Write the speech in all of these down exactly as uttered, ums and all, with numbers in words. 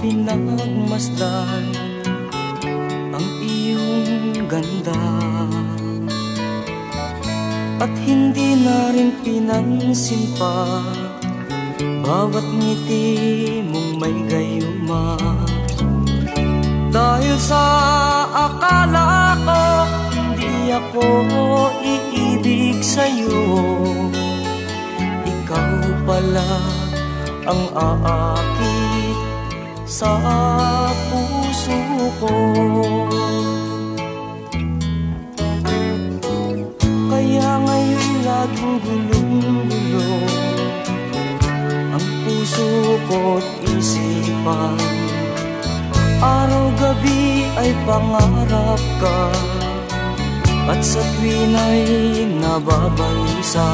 pinagmasdan ang iyong ganda, at hindi na rin pinansin pa bawat ngiti mong may gayuma. Dahil sa akala ko hindi ako iibig sa'yo, ikaw pala ang aakit sa puso ko. Kaya ngayon laging gulong-gulong ang puso ko't isipan. Araw-gabi ay pangarap ka, at sa tuwin ay nababalisa.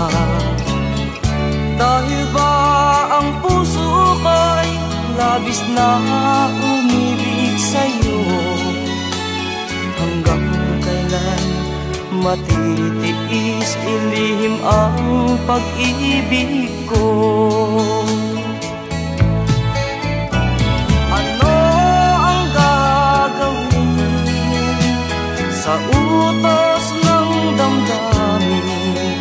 Dahil ba ang puso ko'y labis na umibig sa'yo, hanggang kailan matitiis ilihim ang pag-ibig ko? Ano ang gagawin sa utos ng damdamin?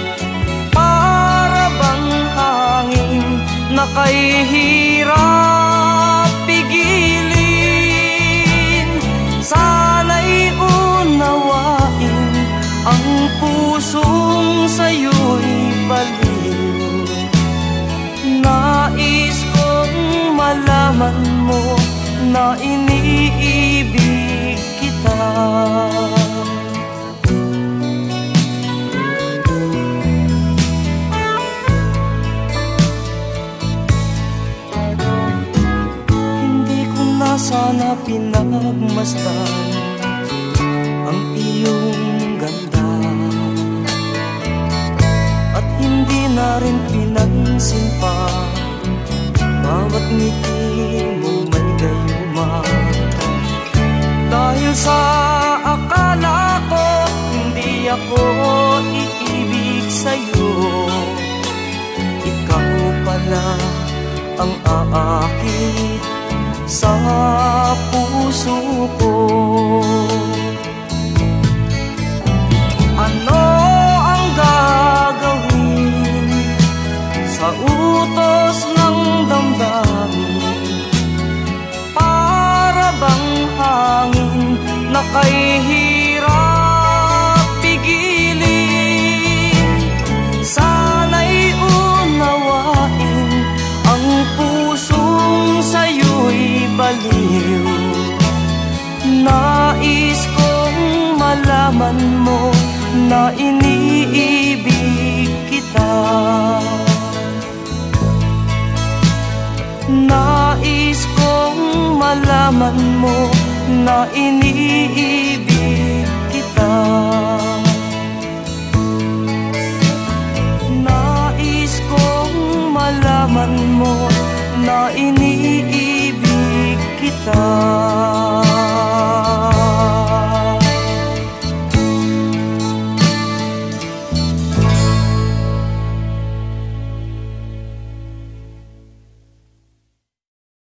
Para bang hangin na kahihirap pigilin? Sana'y unawain ang pusong sa'yo'y baliw. Nais kong malaman mo na iniibig kita. Hindi ko na sana pinagmasdan ang iyong ganda, at hindi na rin pinansin pa bawat ngiti mo may gayuma. Dahil sa akala ko hindi ako iibig sa'yo, ikaw pala ang aakit sa puso ko. Ano ang gagawin sa utos ng damdamin? Para bang hangin na kahihirap pigilin? Sana'y unawain ang pusong sa'yo'y baliw. Nais kong malaman mo na iniibig kita. Nais kong malaman mo na iniibig kita.